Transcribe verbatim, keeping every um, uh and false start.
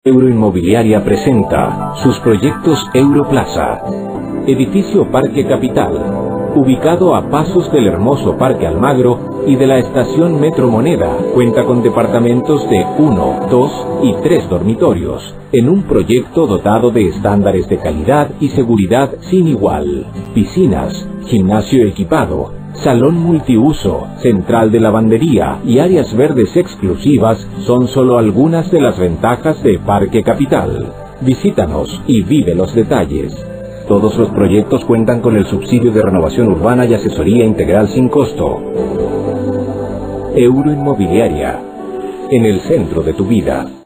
Euroinmobiliaria presenta sus proyectos Europlaza. Edificio Parque Capital, ubicado a pasos del hermoso Parque Almagro y de la estación Metro Moneda, cuenta con departamentos de uno, dos y tres dormitorios, en un proyecto dotado de estándares de calidad y seguridad sin igual. Piscinas, gimnasio equipado, salón multiuso, central de lavandería y áreas verdes exclusivas son solo algunas de las ventajas de Parque Capital. Visítanos y vive los detalles. Todos los proyectos cuentan con el subsidio de renovación urbana y asesoría integral sin costo. Euroinmobiliaria, en el centro de tu vida.